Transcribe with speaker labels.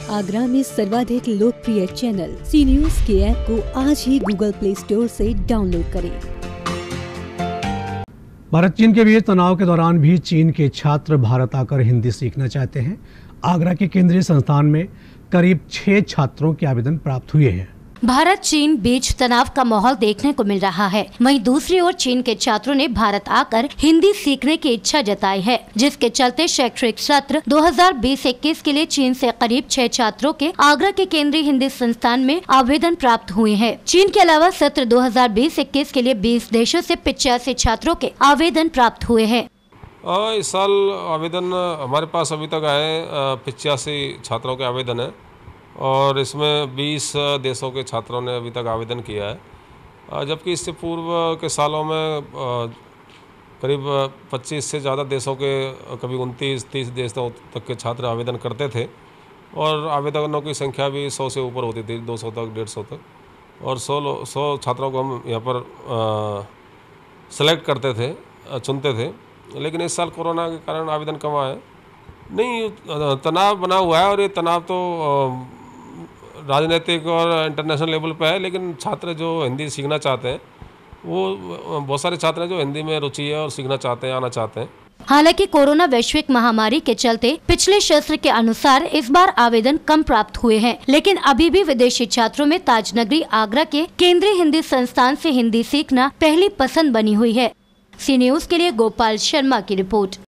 Speaker 1: आगरा में सर्वाधिक लोकप्रिय चैनल सी न्यूज के ऐप को आज ही गूगल प्ले स्टोर से डाउनलोड करें।
Speaker 2: भारत चीन के बीच तनाव के दौरान भी चीन के छात्र भारत आकर हिंदी सीखना चाहते हैं। आगरा के केंद्रीय संस्थान में करीब 6 छात्रों के आवेदन प्राप्त हुए हैं।
Speaker 3: भारत चीन बीच तनाव का माहौल देखने को मिल रहा है। वहीं दूसरी ओर चीन के छात्रों ने भारत आकर हिंदी सीखने की इच्छा जताई है, जिसके चलते शैक्षणिक सत्र 2020-21 के लिए चीन से करीब 6 छात्रों के आगरा के केंद्रीय हिंदी संस्थान में आवेदन प्राप्त हुए हैं। चीन के अलावा सत्र 2020-21 के लिए 20 देशों से 85 छात्रों के आवेदन प्राप्त हुए हैं।
Speaker 4: इस साल आवेदन हमारे पास अभी तक आए 85 छात्रों के आवेदन है और इसमें 20 देशों के छात्रों ने अभी तक आवेदन किया है, जबकि इससे पूर्व के सालों में करीब 25 से ज़्यादा देशों के कभी 29-30 देशों तक के छात्र आवेदन करते थे और आवेदनों की संख्या भी 100 से ऊपर होती थी, 200 तक, 150 तक, और 100 छात्रों को हम यहाँ पर सेलेक्ट करते थे, चुनते थे। लेकिन इस साल कोरोना के कारण आवेदन कम आए। नहीं, तनाव बना हुआ है और ये तनाव तो राजनीतिक और इंटरनेशनल लेवल पे है, लेकिन छात्र जो हिंदी सीखना चाहते हैं वो बहुत सारे छात्र हैं जो हिंदी में रुचि है और सीखना चाहते हैं, आना चाहते हैं।
Speaker 3: हालांकि कोरोना वैश्विक महामारी के चलते पिछले सत्र के अनुसार इस बार आवेदन कम प्राप्त हुए हैं, लेकिन अभी भी विदेशी छात्रों में ताजनगरी आगरा के केंद्रीय हिंदी संस्थान से हिंदी सीखना पहली पसंद बनी हुई है। सी न्यूज के लिए गोपाल शर्मा की रिपोर्ट।